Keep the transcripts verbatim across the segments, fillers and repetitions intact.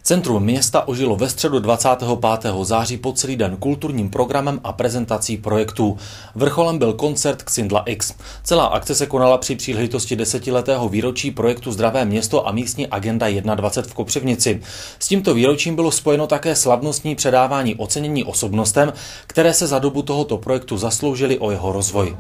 Centrum města ožilo ve středu dvacátého pátého září po celý den kulturním programem a prezentací projektů. Vrcholem byl koncert Xindla X. Celá akce se konala při příležitosti desetiletého výročí projektu Zdravé město a místní agenda dvacet jedna v Kopřivnici. S tímto výročím bylo spojeno také slavnostní předávání ocenění osobnostem, které se za dobu tohoto projektu zasloužily o jeho rozvoj.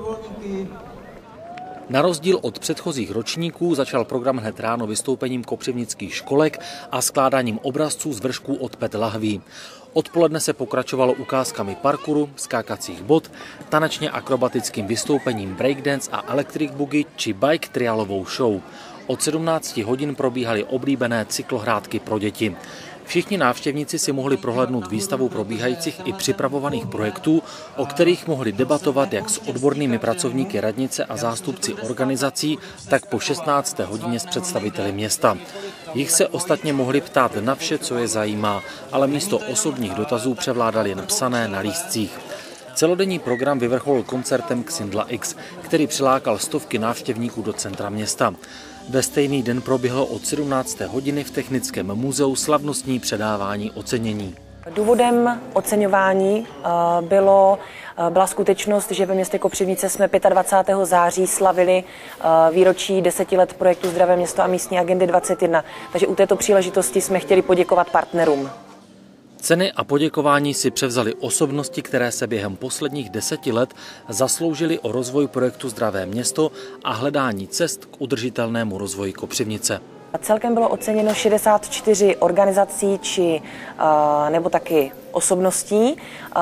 Na rozdíl od předchozích ročníků začal program hned ráno vystoupením kopřivnických školek a skládáním obrazců z vršků od pet lahví. Odpoledne se pokračovalo ukázkami parkouru, skákacích bod, tanečně akrobatickým vystoupením breakdance a electric boogie či bike trialovou show. Od sedmnácti hodin probíhaly oblíbené cyklohrádky pro děti. Všichni návštěvníci si mohli prohlédnout výstavu probíhajících i připravovaných projektů, o kterých mohli debatovat jak s odbornými pracovníky radnice a zástupci organizací, tak po šestnácté hodině s představiteli města. Jich se ostatně mohli ptát na vše, co je zajímá, ale místo osobních dotazů převládal jen psané na lístcích. Celodenní program vyvrcholil koncertem Xindla X, který přilákal stovky návštěvníků do centra města. Ve stejný den proběhlo od sedmnácté hodiny v Technickém muzeu slavnostní předávání ocenění. Důvodem oceňování bylo, byla skutečnost, že ve městě Kopřivnice jsme dvacátého pátého září slavili výročí deseti let projektu Zdravé město a místní agendy dvacet jedna. Takže u této příležitosti jsme chtěli poděkovat partnerům. Ceny a poděkování si převzali osobnosti, které se během posledních deseti let zasloužily o rozvoj projektu Zdravé město a hledání cest k udržitelnému rozvoji Kopřivnice. Celkem bylo oceněno šedesát čtyři organizací či nebo taky osobností,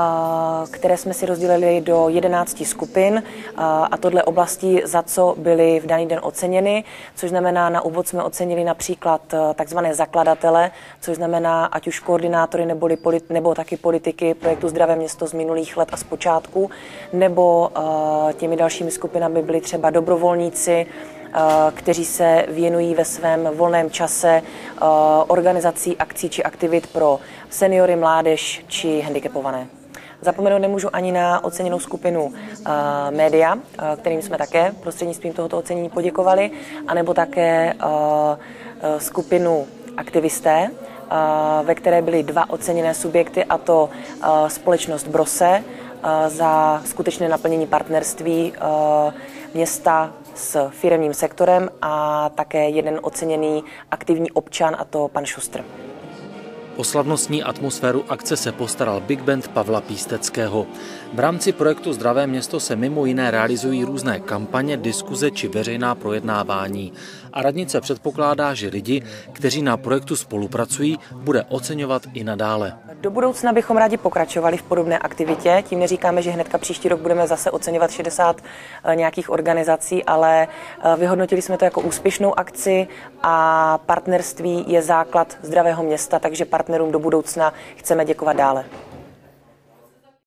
které jsme si rozdělili do jedenácti skupin a tohle oblasti, za co byly v daný den oceněny, což znamená, na úvod jsme ocenili například takzvané zakladatele, což znamená ať už koordinátory nebo, nebo taky politiky projektu Zdravé město z minulých let a z počátku, nebo těmi dalšími skupinami byli třeba dobrovolníci, kteří se věnují ve svém volném čase organizací akcí či aktivit pro seniory, mládež či handicapované. Zapomenout nemůžu ani na oceněnou skupinu média, kterým jsme také prostřednictvím tohoto ocenění poděkovali, anebo také skupinu aktivisté, ve které byly dva oceněné subjekty, a to společnost Brose za skutečné naplnění partnerství města s firemním sektorem a také jeden oceněný aktivní občan, a to pan Šustr. O slavnostní atmosféru akce se postaral Big Band Pavla Písteckého. V rámci projektu Zdravé město se mimo jiné realizují různé kampaně, diskuze či veřejná projednávání. A radnice předpokládá, že lidi, kteří na projektu spolupracují, bude oceňovat i nadále. Do budoucna bychom rádi pokračovali v podobné aktivitě. Tím neříkáme, že hnedka příští rok budeme zase oceňovat šedesát nějakých organizací, ale vyhodnotili jsme to jako úspěšnou akci a partnerství je základ zdravého města, takže partnerům do budoucna chceme děkovat dále.